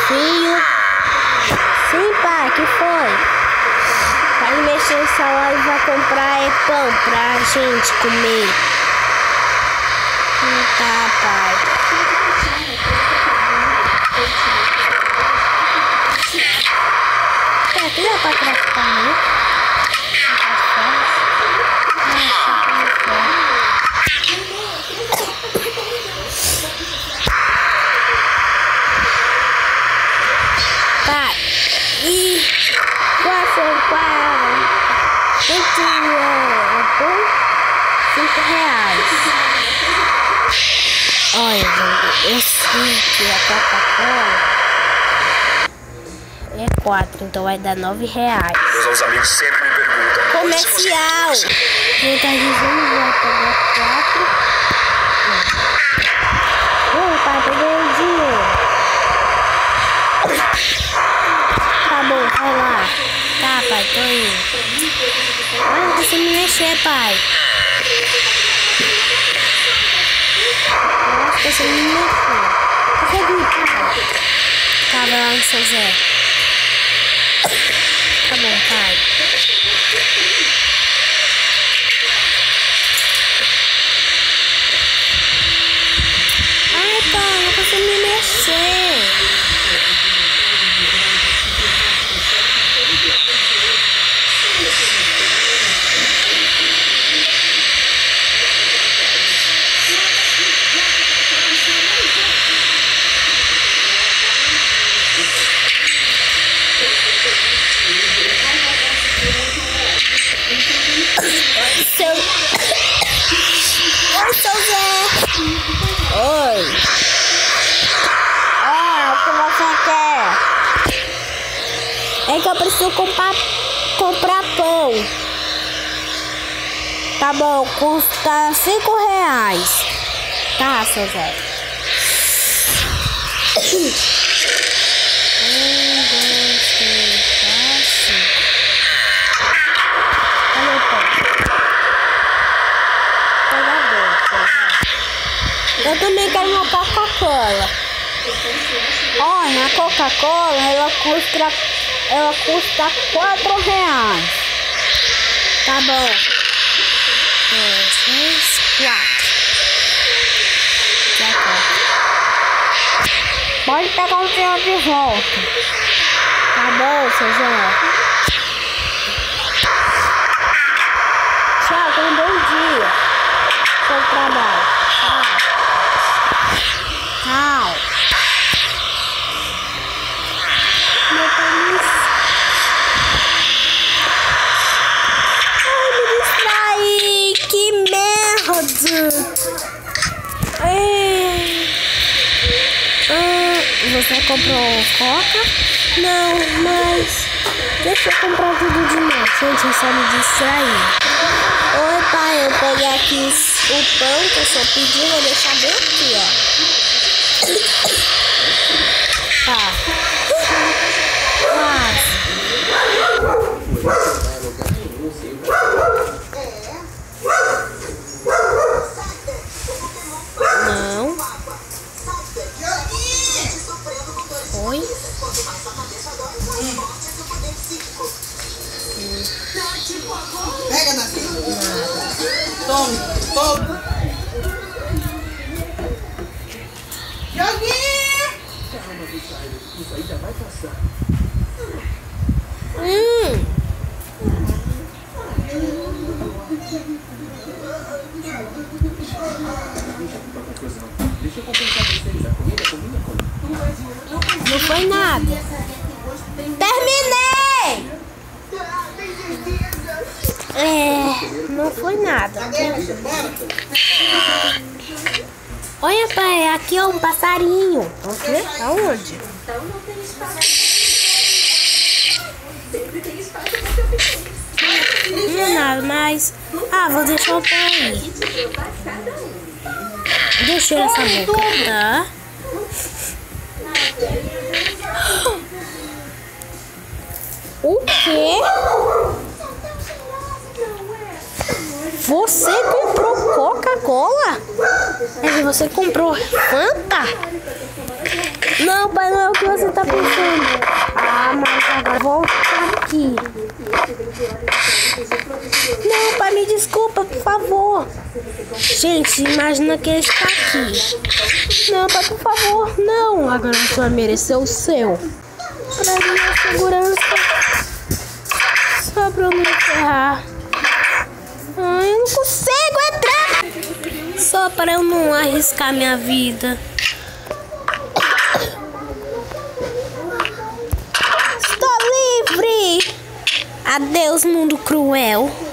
filho. Sim, pai, que foi? Vai mexer essa hora e vai comprar pão pra gente comer. Tá, pai. Aqui dá pra craftar, né? Pai, e qual é seu pai? Quanto é pão? R$5. Olha, eu sei que a Coca-Cola é 4, então vai dar R$9. Meus amigos sempre me perguntam. Comercial! Quem tá dizendo vai pegar 4. Pai, peguei o dinheiro. Tá bom, vai lá. Tá, pai, tô indo. Olha, deixa eu me mexer, pai. Deixa eu me mexer. Você viu, pai? Tá, vai lá no seu Zé. Tá bom, pai. Ai, pai, não consigo me mexer. Oi, seu Zé. Oi. O que você quer? É que eu preciso comprar pão. Tá bom, custa R$5. Tá, seu Zé. 1, 2, 3, 4, 5. Olha o pão. Eu também quero uma Coca-Cola. Olha, a Coca-Cola, ela custa R$4. Tá bom. 2, 3, 4. Pode pegar o dinheiro de volta. Tá bom, seu Zé. Tchau, tenha um bom dia. Seu trabalho. Tchau. Meu país. Ai, me distraí. Que merda. Você comprou Coca? Não, mas deixa eu comprar tudo de novo. Gente, eu só me distraí. Oi, pai, eu peguei aqui o pão que eu só pedi, vou deixar bem aqui, ó. Tá. Não. Oi. Pega na filha. Tome. Joguinho! Isso aí já vai passar. Deixa eu compensar vocês. A comida combina com. Não foi nada. Terminei! Não foi nada. Olha, pai, aqui é um passarinho. Vamos ver? Aonde? Não é nada, mas... vou deixar o pão aí. Deixa essa boca, tá? O quê? Você comprou Coca-Cola? Mas você comprou Fanta? Não, pai, não é o que você tá pensando? Ah, mas agora volta aqui. Não, pai, me desculpa, por favor. Gente, imagina que ele está aqui. Não, pai, por favor, não. Agora você vai merecer o seu. Pra minha segurança. Só pra eu não ferrar. Ai, eu não consigo entrar. Só para eu não arriscar minha vida. Estou livre. Adeus, mundo cruel.